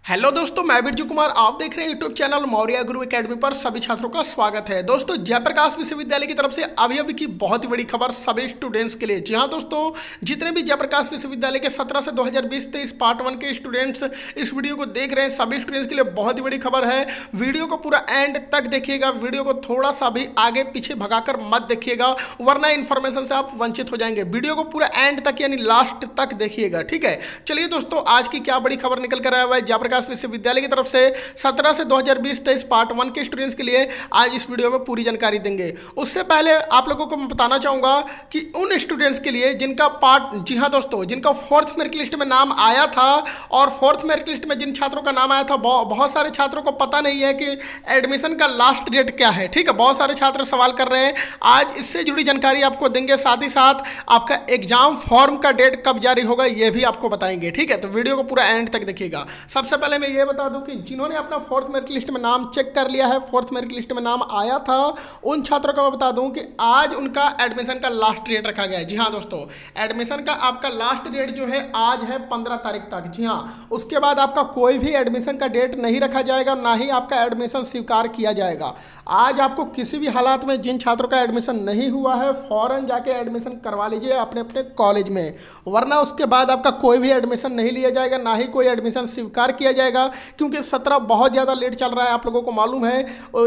Hello दोस्तों, मैं बिरजू कुमार। आप देख रहे हैं यूट्यूब चैनल मौर्य गुरु एकेडमी पर सभी छात्रों का स्वागत है। दोस्तों, जयप्रकाश विश्वविद्यालय की तरफ से अभी की बहुत ही बड़ी खबर सभी स्टूडेंट्स के लिए। जी हाँ दोस्तों, जितने भी जयप्रकाश विश्वविद्यालय के 17 से 2020-23 पार्ट 1 के स्टूडेंट्स इस वीडियो को देख रहे हैं, सभी स्टूडेंट्स के लिए बहुत ही बड़ी खबर है। वीडियो को पूरा एंड तक देखिएगा, वीडियो को थोड़ा सा भी आगे पीछे भगाकर मत देखिएगा, वरना इन्फॉर्मेशन से आप वंचित हो जाएंगे। वीडियो को पूरा एंड तक यानी लास्ट तक देखिएगा, ठीक है। चलिए दोस्तों, आज की क्या बड़ी खबर निकल कर आया हुआ है जयप्रकाश विश्वविद्यालय की तरफ से 17 से 2020-23 पार्ट 1 के स्टूडेंट्स के लिए आज इस वीडियो में पूरी जानकारी देंगे। उससे पहले आप लोगों को मैं बताना चाहूंगा कि उन स्टूडेंट्स के लिए जिनका जी हाँ दोस्तों, जिनका 4th मेरिट लिस्ट में नाम आया था और 4th मेरिट लिस्ट में जिन छात्रों का नाम आया था, बहुत सारे छात्रों को पता नहीं है कि एडमिशन का लास्ट डेट क्या है, ठीक है। बहुत सारे छात्र सवाल कर रहे हैं, आज इससे जुड़ी जानकारी आपको देंगे। साथ ही साथ आपका एग्जाम फॉर्म का डेट कब जारी होगा ये भी आपको बताएंगे, ठीक है। तो वीडियो को पूरा एंड तक देखिएगा। सबसे पहले मैं ये बता दूं कि जिन्होंने अपना 4th मेरिट लिस्ट में नाम चेक कर लिया है, 4th मेरिट लिस्ट में नाम आया था, उन छात्रों को मैं बता दूं कि आज उनका एडमिशन का लास्ट डेट रखा गया है। जी हाँ दोस्तों, एडमिशन का आपका लास्ट डेट जो है आज है 15 तारीख तक। जी हाँ, उसके बाद आपका कोई भी एडमिशन का डेट नहीं रखा जाएगा, ना ही आपका एडमिशन स्वीकार किया जाएगा। आज आपको किसी भी हालात में जिन छात्रों का एडमिशन नहीं हुआ है, फौरन जाके एडमिशन करवा लीजिए अपने अपने कॉलेज में, वरना उसके बाद आपका कोई भी एडमिशन नहीं लिया जाएगा, ना ही कोई एडमिशन स्वीकार किया जाएगा, क्योंकि 17 बहुत ज़्यादा लेट चल रहा है। आप लोगों को मालूम है,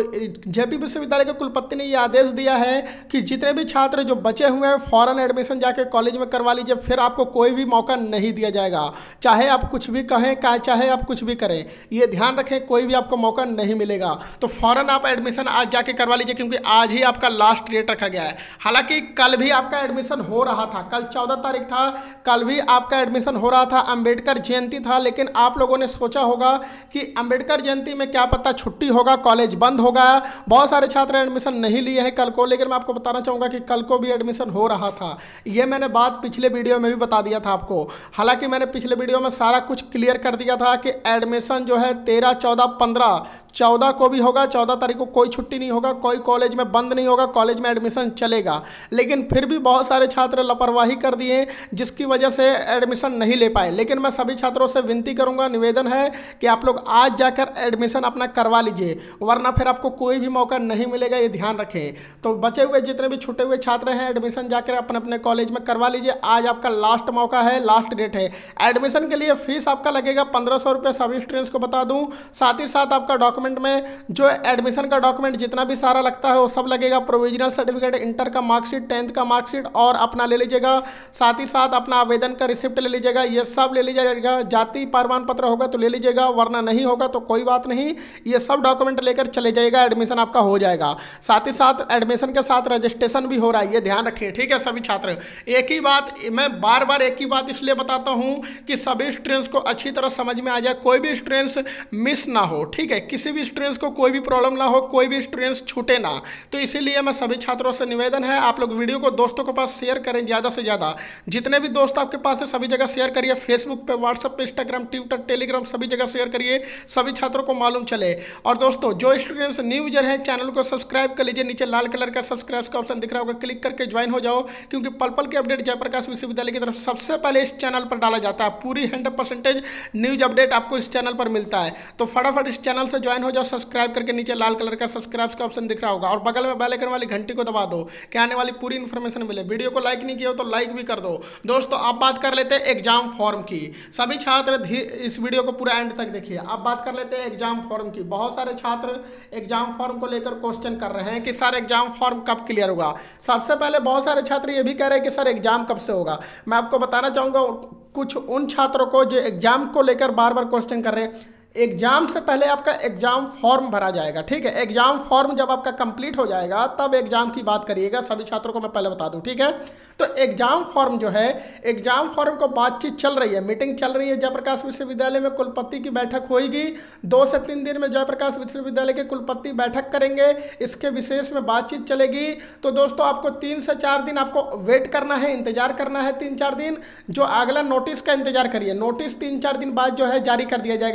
जेपी विश्वविद्यालय के कुलपति ने यह आदेश दिया है कि जितने भी छात्र जो बचे हुए हैं फौरन एडमिशन जाके कॉलेज में करवा लीजिए, फिर आपको कोई भी मौका नहीं दिया जाएगा। चाहे आप कुछ भी कहें, चाहे आप कुछ भी करें, ये ध्यान रखें, कोई भी आपको मौका नहीं मिलेगा। तो फौरन आप एडमिशन आज जाके करवा लीजिए, क्योंकि आज ही आपका लास्ट डेट रखा गया है। हालांकि कल भी आपका एडमिशन हो रहा था, कल 14 तारीख था, कल भी आपका एडमिशन हो रहा था, अंबेडकर जयंती था। लेकिन आप लोगों ने सोचा होगा कि अंबेडकर जयंती में क्या पता छुट्टी होगा, कॉलेज बंद होगा, बहुत सारे छात्र एडमिशन नहीं लिए हैं कल को। लेकिन मैं आपको बताना चाहूंगा कि कल को भी एडमिशन हो रहा था। यह मैंने बात पिछले वीडियो में भी बता दिया था आपको। हालांकि मैंने पिछले वीडियो में सारा कुछ क्लियर कर दिया था कि एडमिशन जो है 13, 14, 15, 14 को भी होगा। 14 तारीख को कोई छुट्टी नहीं होगा, कोई कॉलेज में बंद नहीं होगा, कॉलेज में एडमिशन चलेगा। लेकिन फिर भी बहुत सारे छात्र लापरवाही कर दिए, जिसकी वजह से एडमिशन नहीं ले पाए। लेकिन मैं सभी छात्रों से विनती करूंगा, निवेदन है कि आप लोग आज जाकर एडमिशन अपना करवा लीजिए, वरना फिर आपको कोई भी मौका नहीं मिलेगा, ये ध्यान रखें। तो बचे हुए जितने भी छूटे हुए छात्र हैं, एडमिशन जाकर अपने अपने कॉलेज में करवा लीजिए। आज आपका लास्ट मौका है, लास्ट डेट है। एडमिशन के लिए फीस आपका लगेगा 1500 रुपये, सभी स्टूडेंट्स को बता दूँ। साथ ही साथ आपका डॉक्यूमेंट में जो एडमिशन का डॉक्यूमेंट जितना भी सारा लगता है वो सब लगेगा। प्रोविजनल सर्टिफिकेट, इंटर का मार्कशीट, 10th का मार्कशीट और अपना ले लीजिएगा। साथ ही साथ अपना आवेदन का रिसिप्ट ले लीजिएगा, ये सब ले लीजिएगा। जाति प्रमाण पत्र होगा तो ले लीजिएगा, वरना नहीं होगा तो कोई बात नहीं, ये सब डॉक्यूमेंट लेकर चले जाइएगा, एडमिशन आपका हो जाएगा। साथ ही साथ एडमिशन के साथ रजिस्ट्रेशन भी हो रहा है, ये ध्यान रखिए, ठीक है सभी छात्र। एक ही बात मैं बार बार एक ही बात इसलिए बताता हूँ कि सभी स्टूडेंट्स को अच्छी तरह समझ में आ जाए, कोई भी स्टूडेंट्स मिस ना हो, ठीक है। किसी भी स्टूडेंट्स को कोई भी प्रॉब्लम ना हो, कोई भी स्टूडेंट्स छूटे ना। तो इसीलिए मैं सभी छात्रों से निवेदन है, आप लोग वीडियो को दोस्तों के पास शेयर करें ज़्यादा से ज़्यादा। जितने भी दोस्त आपके पास है सभी जगह शेयर करिए, फेसबुक पे, व्हाट्सएप पे, इंस्टाग्राम, ट्विटर, टेलीग्राम, सभी जगह शेयर करिए, सभी छात्रों को मालूम चले। और दोस्तों, जो स्टूडेंट्स न्यू यूजर हैं, चैनल को सब्सक्राइब कर लीजिए। नीचे लाल कलर का सब्सक्राइब का ऑप्शन दिख रहा होगा, क्लिक करके ज्वाइन हो जाओ, क्योंकि पल पल के अपडेट जयप्रकाश विश्वविद्यालय की तरफ सबसे पहले इस चैनल पर डाला जाता है। पूरी 100% न्यूज अपडेट आपको इस चैनल पर मिलता है। तो फटाफट इस चैनल से ज्वाइन हो जाओ, सब्सक्राइब करके नीचे लाल कलर का सब्सक्राइब का ऑप्शन दिख रहा होगा और बगल में बेल आइकन वाली घंटी को दबा दो कि आने वाली पूरी इन्फॉर्मेशन मिले। वीडियो को लाइक नहीं किया हो तो लाइक भी कर दो। दोस्तों, अब बात कर लेते हैं एग्जाम फॉर्म की। सभी छात्र इस वीडियो को पूरा एंड तक देखिए। अब बात कर लेते हैं एग्जाम फॉर्म की। बहुत सारे छात्र एग्जाम फॉर्म को लेकर क्वेश्चन कर रहे हैं कि सर एग्जाम फॉर्म कब क्लियर होगा। सबसे पहले बहुत सारे छात्र ये भी कह रहे हैं कि सर एग्जाम कब से होगा। मैं आपको बताना चाहूँगा कुछ उन छात्रों को जो एग्जाम को लेकर बार बार क्वेश्चन कर रहे हैं, एग्जाम से पहले आपका एग्जाम फॉर्म भरा जाएगा, ठीक है। एग्जाम फॉर्म जब आपका कंप्लीट हो जाएगा तब एग्जाम की बात करिएगा, सभी छात्रों को मैं पहले बता दूं, ठीक है। तो एग्जाम फॉर्म जो है, एग्जाम फॉर्म को बातचीत चल रही है, मीटिंग चल रही है। जयप्रकाश विश्वविद्यालय में कुलपति की बैठक होगी, 2 से 3 दिन में जयप्रकाश विश्वविद्यालय के कुलपति बैठक करेंगे, इसके विशेष में बातचीत चलेगी। तो दोस्तों, आपको 3 से 4 दिन आपको वेट करना है, इंतजार करना है 3-4 दिन। जो अगला नोटिस का इंतजार करिए, नोटिस 3-4 दिन बाद जो है जारी कर दिया जाएगा। जयप्रकाश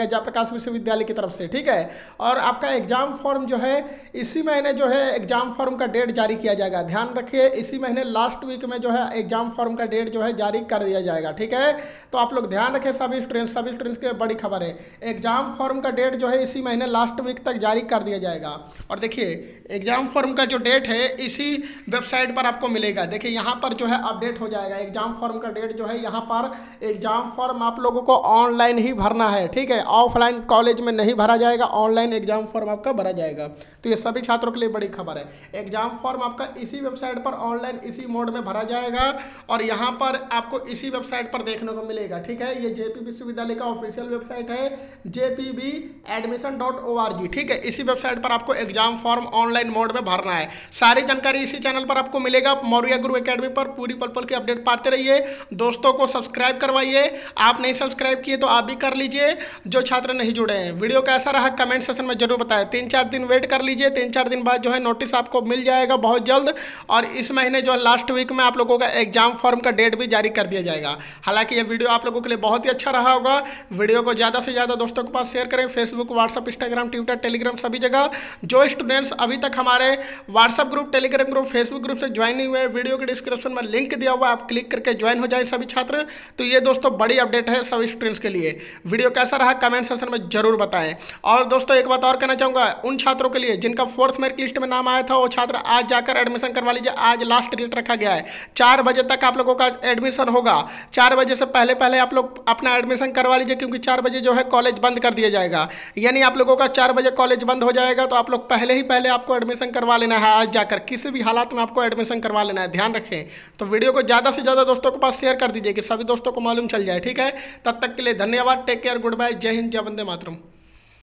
जयप्रकाश विश्वविद्यालय की तरफ से, ठीक है। और आपका एग्जाम फॉर्म जो है इसी महीने जो है एग्जाम फॉर्म का डेट जारी किया जाएगा। ध्यान रखिए, इसी महीने लास्ट वीक में जो है एग्जाम फॉर्म का डेट जो है जारी कर दिया जाएगा, ठीक है। तो आप लोग ध्यान रखें, सभी स्टूडेंट्स के बड़ी खबर है, एग्जाम फॉर्म का डेट जो है इसी महीने लास्ट वीक तक जारी कर दिया जाएगा। और देखिए एग्जाम फॉर्म का जो डेट है इसी वेबसाइट पर आपको मिलेगा। देखिए यहाँ पर जो है अपडेट हो जाएगा एग्जाम फॉर्म का डेट जो है। यहाँ पर एग्जाम फॉर्म आप लोगों को ऑनलाइन ही भरना है, ठीक है। ऑफलाइन कॉलेज में नहीं भरा जाएगा, ऑनलाइन एग्जाम फॉर्म आपका भरा जाएगा। तो ये सभी छात्रों के लिए बड़ी खबर है, एग्जाम फॉर्म आपका इसी वेबसाइट पर ऑनलाइन इसी मोड में भरा जाएगा और यहाँ पर आपको इसी वेबसाइट पर देखने को मिलेगा, ठीक है। ये जेपी विश्वविद्यालय का ऑफिशियल वेबसाइट है jpbadmission.org, ठीक है। इसी वेबसाइट पर आपको एग्जाम फॉर्म ऑनलाइन मोड में भरना है। सारी जानकारी इसी चैनल पर आपको मिलेगा, मौर्या गुरु एकेडमी पर पूरी पल पल की अपडेट पाते रहिए। दोस्तों को सब्सक्राइब करवाइए, आप नहीं सब्सक्राइब किए तो आप भी कर लीजिए, जो छात्र नहीं जुड़े हैं। वीडियो कैसा रहा कमेंट सेक्शन में जरूर बताएं। 3-4 दिन वेट कर लीजिए, 3-4 दिन बाद जो है नोटिस आपको मिल जाएगा बहुत जल्द। और इस महीने जो लास्ट वीक में आप लोगों का एग्जाम फॉर्म का डेट भी जारी कर दिया जाएगा। हालांकि यह वीडियो आप लोगों के लिए बहुत ही अच्छा रहा होगा। वीडियो को ज़्यादा से ज़्यादा दोस्तों के पास शेयर करें, Facebook, WhatsApp, Instagram, Twitter, Telegram सभी जगह। जो स्टूडेंट्स अभी तक हमारे WhatsApp group, Telegram group, Facebook group से ज्वाइन नहीं हुए, वीडियो के डिस्क्रिप्शन में लिंक दिया हुआ, आप क्लिक करके ज्वाइन हो जाए सभी छात्र। तो ये दोस्तों बड़ी अपडेट है सभी स्टूडेंट्स के लिए। वीडियो कैसा रहा कमेंट सेक्शन में जरूर बताएं। और दोस्तों एक बात और कहना चाहूँगा उन छात्रों के लिए जिनका 4th मेरिट लिस्ट में नाम आया था, वो छात्र आज जाकर एडमिशन करवा लीजिए। आज लास्ट डेट रखा गया है, 4 बजे तक आप लोगों का एडमिशन होगा। 4 बजे से पहले पहले आप लोग अपना एडमिशन करवा लीजिए, क्योंकि 4 बजे जो है कॉलेज बंद कर दिया जाएगा। यानी आप लोगों का 4 बजे कॉलेज बंद हो जाएगा, तो आप लोग पहले ही पहले आपको एडमिशन करवा लेना है। आज जाकर किसी भी हालात में आपको एडमिशन करवा लेना है, ध्यान रखें। तो वीडियो को ज़्यादा से ज़्यादा दोस्तों के पास शेयर कर दीजिए कि सभी दोस्तों को मालूम चल जाए, ठीक है। तब तक के लिए धन्यवाद, टेक केयर, गुड बाय, जय हिंद, जय वंदे मातरम।